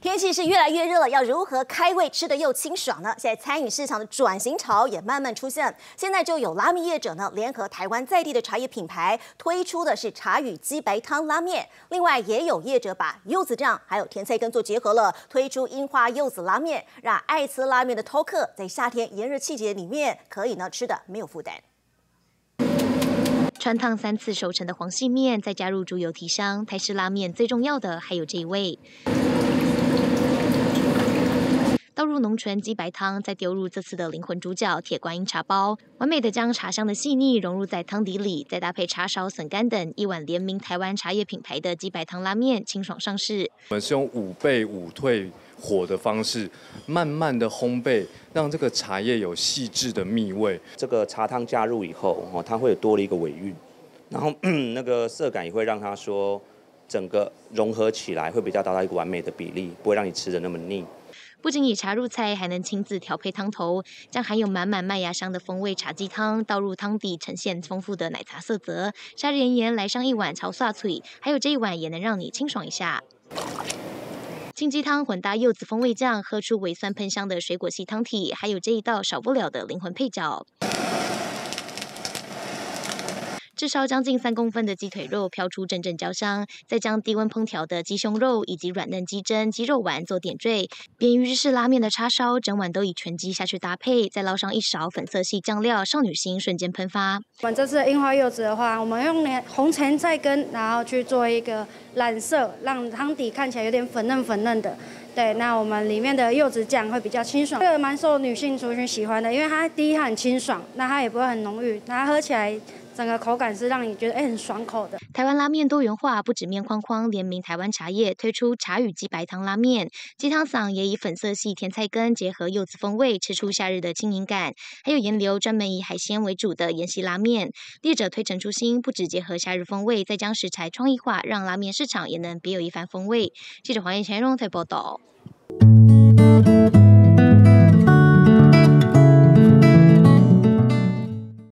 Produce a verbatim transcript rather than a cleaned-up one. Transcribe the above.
天气是越来越热了，要如何开胃吃得又清爽呢？现在餐饮市场的转型潮也慢慢出现，现在就有拉面业者呢联合台湾在地的茶叶品牌推出的是茶语鸡白汤拉面，另外也有业者把柚子酱还有甜菜根做结合了，推出樱花柚子拉面，让爱吃拉面的饕客在夏天炎热季节里面可以呢吃得没有负担。 穿烫三次熟成的黄细面，再加入猪油提香，台式拉面最重要的还有这一味。倒入浓醇鸡白汤，再丢入这次的灵魂主角铁观音茶包，完美的将茶香的细腻融入在汤底里，再搭配叉烧、笋干等，一碗联名台湾茶叶品牌的鸡白汤拉面，清爽上市。 我们是用五倍五退火的方式，慢慢的烘焙，让这个茶叶有细致的蜜味。 这个茶汤加入以后，哦，它会有多了一个尾韵，然后那个色感也会让它说整个融合起来，会比较达到一个完美的比例，不会让你吃的那么腻。 不仅以茶入菜，还能亲自调配汤头，将含有满满麦芽香的风味茶鸡汤倒入汤底，呈现丰富的奶茶色泽。夏日炎炎来上一碗潮煞脆，还有这一碗也能让你清爽一下。清鸡汤混搭柚子风味酱，喝出微酸喷香的水果系汤体，还有这一道少不了的灵魂配角。炙烧将近三公分的鸡腿肉飘出阵阵焦香，再将低温烹调的鸡胸肉以及软嫩鸡胗、鸡肉丸做点缀，便于日式拉面的叉烧，整碗都以全鸡下去搭配，再捞上一勺粉色系酱料，少女心瞬间喷发。 我们这次的樱花柚子的话，我们用红芹菜根，然后去做一个染色，让汤底看起来有点粉嫩粉嫩的。对，那我们里面的柚子酱会比较清爽，这个蛮受女性族群喜欢的，因为它第一它很清爽，那它也不会很浓郁，那它喝起来整个口感是让你觉得哎很爽口的。 台湾拉面多元化，不止面框框，联名台湾茶叶推出茶语鸡白汤拉面，鸡汤嗓也以粉色系甜菜根结合柚子风味，吃出夏日的轻盈感。还有盐流专门以海鲜为主的盐系拉面，业者推陈出新，不只结合夏日风味，再将食材创意化，让拉面市场也能别有一番风味。记者黄彦乾荣在报道。